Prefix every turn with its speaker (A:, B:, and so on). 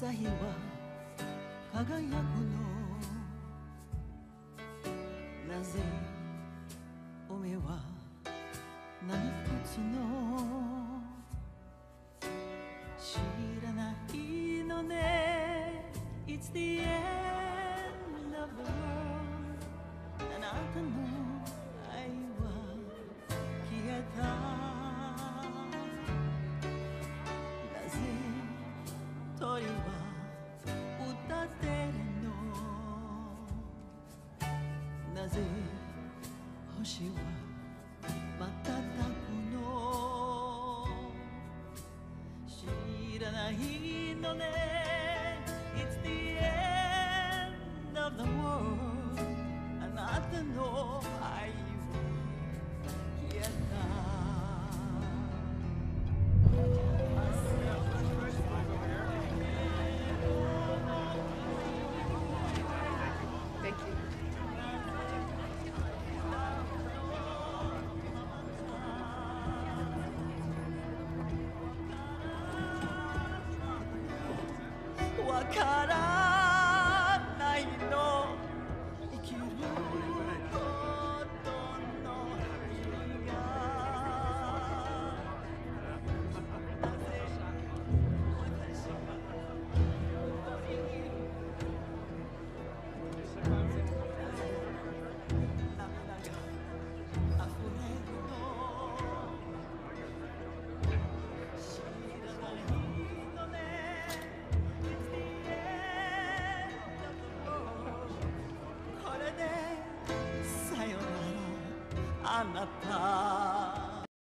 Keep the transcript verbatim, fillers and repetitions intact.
A: 朝日は輝くの、なぜおめは何屈の、知らないのね。 It's the end of the world。 あなたの愛は消えた。なぜ鳥は歌ってるの、なぜ星は瞬くの、知らないのね。 It's the end of the world。 あなたの愛は消えた。
B: Thank you.
A: わからないの、生きることの意味が。なぜ私がここにいる。涙が溢れるの、知らないのね。これでさよならあなた。